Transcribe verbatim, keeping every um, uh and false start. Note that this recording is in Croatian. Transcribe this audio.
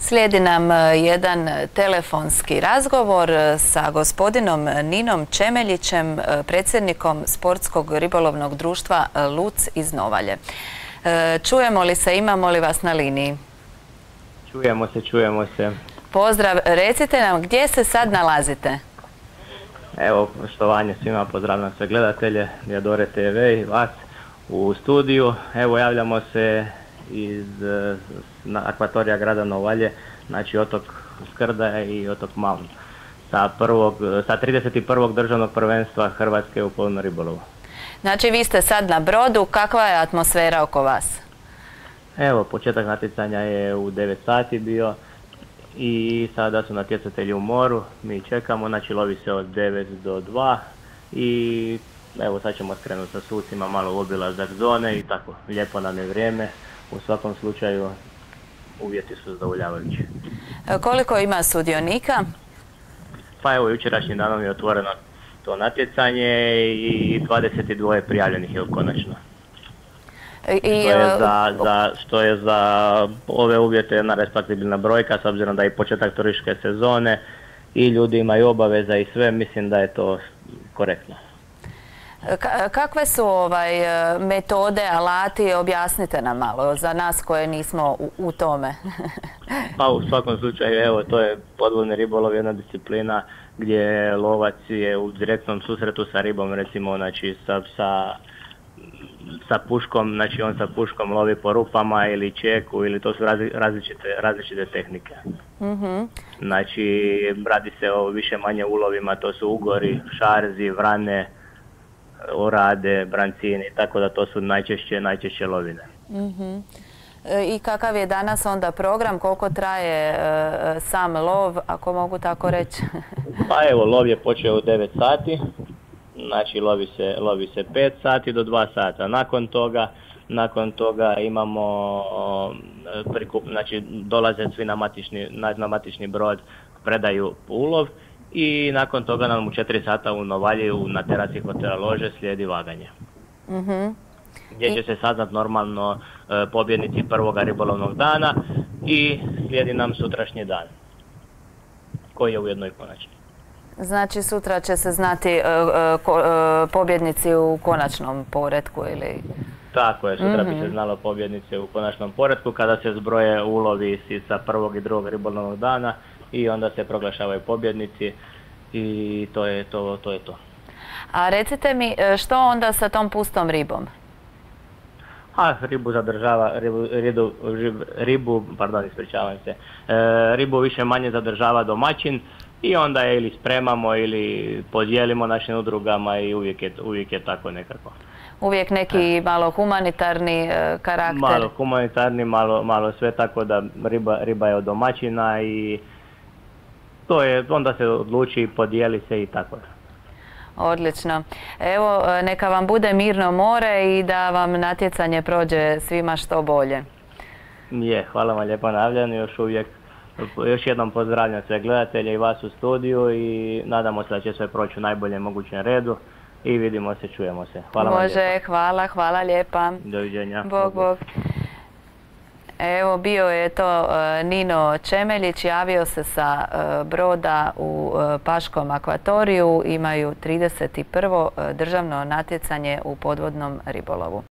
Slijedi nam jedan telefonski razgovor sa gospodinom Ninom Čemeljićem, predsjednikom Sportskog ribolovnog društva Luc iz Novalje. Čujemo li se, imamo li vas na liniji? Čujemo se, čujemo se. Pozdrav, recite nam gdje se sad nalazite? Evo, poštovanje svima, pozdravljam sve gledatelje Diadore te ve i vas u studiju. Evo, javljamo se iz akvatorija grada Novalje, znači otok Skrda i otok Malm, sa, prvog, sa trideset prvog državnog prvenstva Hrvatske u podvodnom ribolovu. Znači vi ste sad na brodu, kakva je atmosfera oko vas? Evo, početak natjecanja je u devet sati bio i sada su natjecatelji u moru, mi čekamo, znači lovi se od devet do dva i evo sad ćemo skrenuti sa sucima malo u obilazak zone i tako, lijepo nam je vrijeme, u svakom slučaju uvjeti su zadovoljavajući. Koliko ima sudionika? Pa evo, jučerašnjim danom je otvoreno to natjecanje i dvadeset dva prijavljenih je konačno. I, što, je za, za, što je za ove uvjete jedna respektabilna brojka, s obzirom da je početak turističke sezone i ljudi imaju obaveza i sve, mislim da je to korektno. Kakve su ovaj, metode, alati, objasnite nam malo za nas koje nismo u, u tome. Pa u svakom slučaju, evo, to je podvodni ribolov, jedna disciplina gdje lovac je u direktnom susretu sa ribom, recimo, znači sa, sa, sa puškom, znači on sa puškom lovi po rupama ili čeku, ili to su različite, različite tehnike. Mm-hmm. Znači, radi se o više manje ulovima, to su ugori, šarzi, vrane, orade, brancini, tako da to su najčešće, najčešće lovine. Mm-hmm. I kakav je danas onda program, koliko traje e, sam lov, ako mogu tako reći? Pa evo, lov je počeo u devet sati, znači lovi se, lovi se pet sati do dva sata. Nakon toga, nakon toga imamo, prikup, znači dolaze svi na matični, na, na matični brod, predaju ulov. I nakon toga nam u četiri sata u Novalji na terasi hotela Lože slijedi vaganje. Mm-hmm. Gdje će se saznat normalno e, pobjednici prvoga ribolovnog dana i slijedi nam sutrašnji dan, koji je ujedno i konačni. Znači sutra će se znati e, ko, e, pobjednici u konačnom poretku ili... Tako je, sutra mm-hmm. bi se znalo pobjednice u konačnom poretku kada se zbroje ulovi sa prvog i drugog ribolovnog dana i onda se proglašavaju pobjednici i to je to, to je to. A recite mi, što onda sa tom pustom ribom? A, ribu zadržava, ribu, ribu, ribu pardon, ispričavam se, e, ribu više manje zadržava domaćin i onda je ili spremamo ili podijelimo našim udrugama i uvijek je, uvijek je tako nekako. Uvijek neki malo humanitarni e, karakter? Malo humanitarni, malo, malo sve, tako da riba, riba je od domaćina i to je, onda se odluči, podijeli se i tako. Odlično. Evo, neka vam bude mirno more i da vam natjecanje prođe svima što bolje. Je, hvala vam lijepo na javljanju, još uvijek, još jednom pozdravljam sve gledatelje i vas u studiju i nadamo se da će sve proći u najboljem mogućem redu i vidimo se, čujemo se. Hvala vam lijepa. Može, hvala, hvala lijepa. Doviđenja. Bog, bog. Evo, bio je to Nino Čemeljić, javio se sa broda u Paškom akvatoriju, imaju trideset prvo državno natjecanje u podvodnom ribolovu.